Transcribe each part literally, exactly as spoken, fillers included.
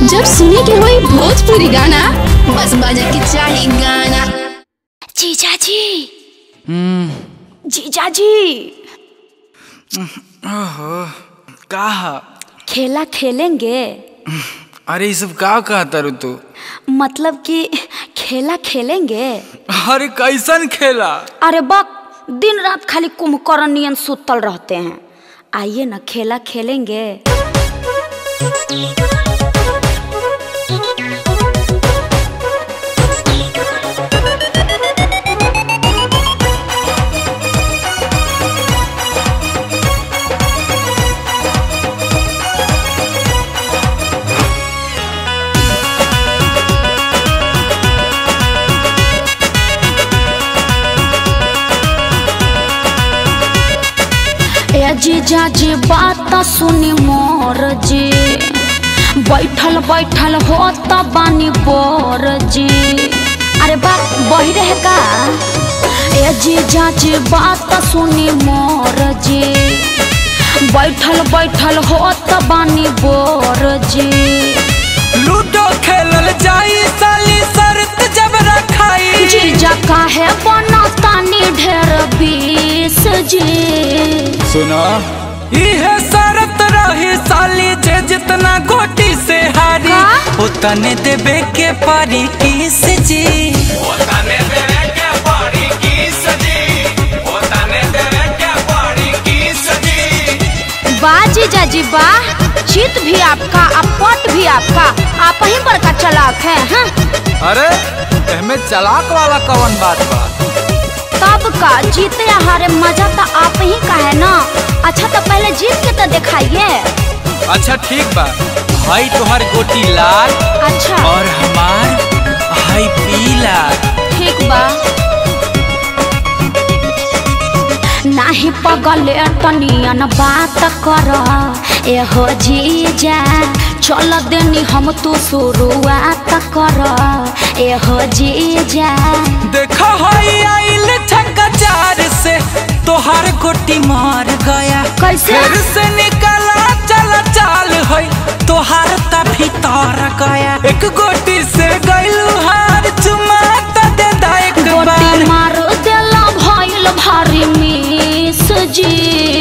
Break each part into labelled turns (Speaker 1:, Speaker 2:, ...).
Speaker 1: जब सुने के होई भोजपुरी गाना बस बजे के चाही गाना। जीजा जी
Speaker 2: हम्म
Speaker 1: जीजा जी
Speaker 2: ओहो कहा
Speaker 1: खेला खेलेंगे?
Speaker 2: अरे ये सब का कहता रू तू?
Speaker 1: मतलब कि खेला खेलेंगे।
Speaker 2: अरे कैसन खेला?
Speaker 1: अरे बक दिन रात खाली कुंभकर्ण नियन सुतल रहते हैं। आइए ना खेला खेलेंगे। जीजा जी बात सुनी मोर जी, बैठल बैठल होता बानी बोर जी। अरे बात बही रहेगा। ए जीजा जी बात सुनी मोर जी, बैठल बैठल होता बानी बोर जी।
Speaker 2: लूडो खेलल जाई साली शर्त जब रखाई।
Speaker 1: जीजा काहे बनतानी ढेर बीस जी।
Speaker 2: सुना इहे शरत रही साली जे जितना गोटी से हारी उतने देबे के परी किस जी। उतने देबे के परी किस जी। उतने देबे के परी किस जी।
Speaker 1: वाह जीजा जी वाह, चित भी आपका अपट भी आपका, आप ही बड़का चालाक है। हाँ?
Speaker 2: अरे इसमें चालाक वाला कौन बात बा?
Speaker 1: तब का जीते हारे मजा तो आप ही का है ना। अच्छा तो पहले जीत के तो दिखाइए।
Speaker 2: अच्छा ठीक बा, हाई तुहार गोटी लाल।
Speaker 1: अच्छा
Speaker 2: और हमार हाई पीला।
Speaker 1: ठीक बा। नाही पगले तनियन बात कर एहो जीजा, चल देनी हम तू शुरुआत कर एहो जीजा।
Speaker 2: देखा हाई आइल छक्का चार से तोहार गोटी मार गया।
Speaker 1: कैसे?
Speaker 2: फिर से निकला चल चाल है तोहार ता भीतर गया। एक गोटी से गइलू हार चुमा ता दे दा एक बार।
Speaker 1: मार देला भइल भारी मिस जी।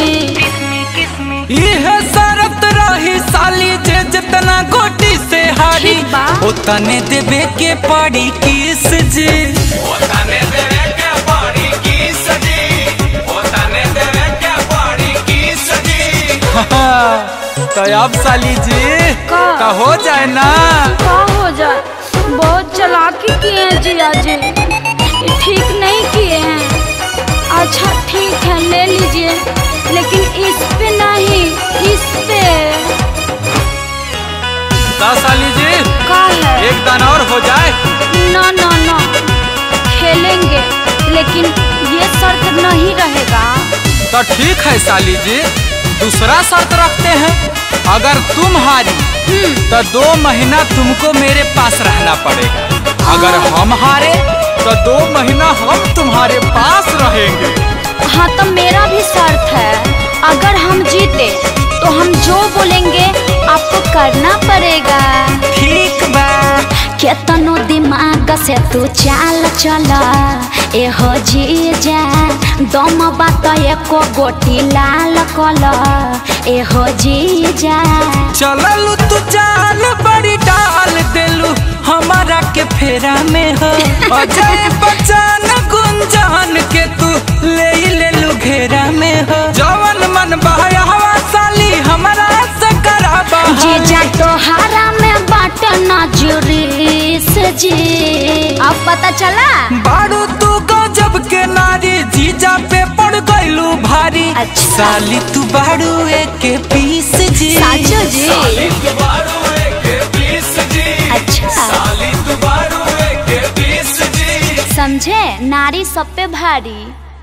Speaker 2: यह शरत रही साली जे जितना गोटी से हारी उतने देबे के पड़ी किस जी। उतने देबे के पड़ी किस जी। उतने देबे के पड़ी किस जी। तो अब साली जी
Speaker 1: का?
Speaker 2: का हो जाए ना?
Speaker 1: का हो जाए? बहुत चालाकी किए हैं जिया जी, ये ठीक नहीं किए हैं। अच्छा ठीक है ले लीजिए, लेकिन इस पे नहीं, इस पे।
Speaker 2: तो साली जी
Speaker 1: का है?
Speaker 2: एक दान और हो जाए।
Speaker 1: ना ना ना खेलेंगे, लेकिन ये शर्त नहीं रहेगा।
Speaker 2: तो ठीक है साली जी, दूसरा शर्त रखते हैं। अगर तुम हारी तो दो महीना तुमको मेरे पास रहना पड़ेगा। अगर हम हारे तो दो महीना हम तुम्हारे पास रहेंगे।
Speaker 1: हाँ तो मेरा भी शर्त है, अगर हम जीते तो हम जो बोलेंगे आपको करना पड़ेगा।
Speaker 2: ठीक बा।
Speaker 1: केतनो दिमाग से तू चाल चला एहो जीजा, दम बात एको गोटी लाल कला एहो जीजा।
Speaker 2: चललू तू चाल बड़ी डाल देलू हमारा के फेरा में हो। अजय बच्चन गुंजान के तू ले ले लू घेरा में हो। जवन मन बहाया हवा साली हमारा से कराबा।
Speaker 1: जीजा तोहारा में बाट नजरीस जी। अब पता चला?
Speaker 2: बारू तू गजब के नारी जीजा पे पड़ गइलू भारी।
Speaker 1: अच्छा।
Speaker 2: साली तू बारू एक पीस जी।
Speaker 1: साचो जी।
Speaker 2: साली तू बारू एक पीस जी।
Speaker 1: अच्छा।
Speaker 2: साली तू बारू एक पीस जी।
Speaker 1: समझे, नारी सब पे भारी।